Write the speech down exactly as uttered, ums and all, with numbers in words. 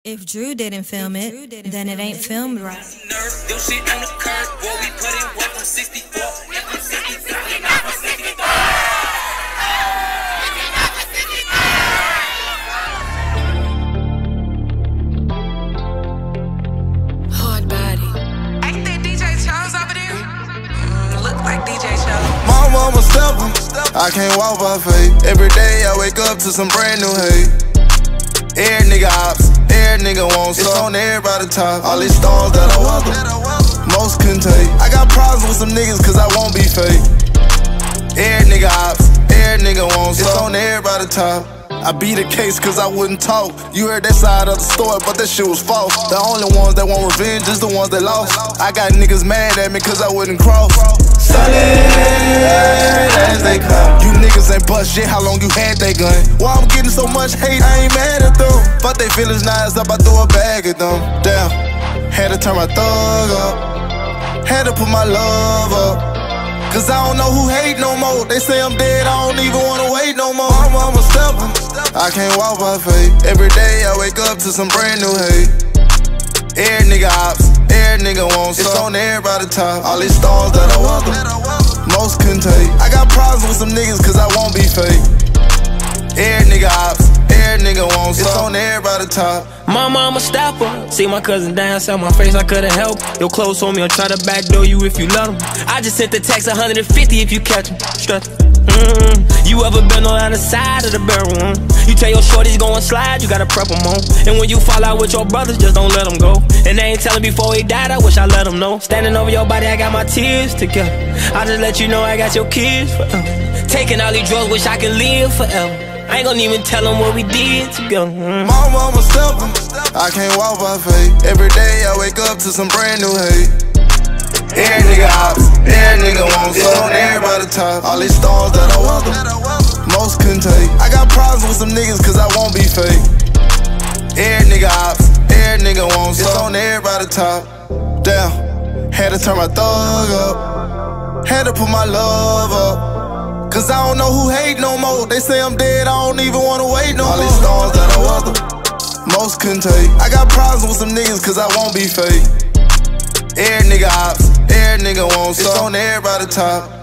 If Drew didn't film it, didn't then film it ain't it. filmed right. Your shit on the curb, boy, we put in work from sixty-four. Hard body. Ain't that D J Charles over there? Mm, look like D J Charles. My mama steppin', I can't walk by faith. Every day I wake up to some brand new hate. Every nigga ops, every nigga wants some. It's on everybody top. All these storms that I weather, most couldn't take. I got problems with some niggas cause I won't be fake. Every nigga ops, every nigga wants some. It's on everybody top. I beat a case cause I wouldn't talk. You heard that side of the story, but that shit was false. The only ones that want revenge is the ones that lost. I got niggas mad at me cause I wouldn't cross. Solid as they come. You niggas ain't bust shit, how long you had that gun? Why I'm getting so much hate, I ain't mad at them. Fuck they feelings, now it's up, I throw a bag at them. Damn, had to turn my thug up. Had to put my love up. Cause I don't know who hate no more. They say I'm dead, I don't even wanna wait no more. I'm mama steppin', I can't walk by faith. Every day I wake up to some brand new hate. Every nigga ops, every nigga wants some. It's on everybody top. All these storms that I weather, most couldn't take. I got problems with some niggas cause I won't be fake. Every nigga ops, every nigga wants some. It's on everybody top. My mama stopper. See my cousin dance on my face, I couldn't help. Your clothes on me, I'll try to backdoor you if you let them. I just sent the text one hundred fifty if you catch them. Strut. Mm-hmm. You ever been on the side of the barrel? Mm? You tell your shorties go and slide, you gotta prep them on. And when you fall out with your brothers, just don't let them go. And they ain't telling before he died, I wish I let them know. Standing over your body, I got my tears together. I just let you know I got your kids forever. Taking all these drugs, wish I could live forever. I ain't gon' even tell them what we did together. Mm. My mama steppin', I can't walk by faith. Every day I wake up to some brand new hate. Every nigga ops, every nigga wants some. It's on everybody top. All these storms that I weather, most couldn't take. I got problems with some niggas cause I won't be fake. Every nigga ops, every nigga wants some. It's on everybody top. Damn, had to turn my thug up. Had to put my love up. Cause I don't know who hate no more. They say I'm dead, I don't even wanna wait no more. All these storms that I weather, most couldn't take. I got problems with some niggas cause I won't be fake. Every nigga ops, every nigga wants some. It's on everybody top.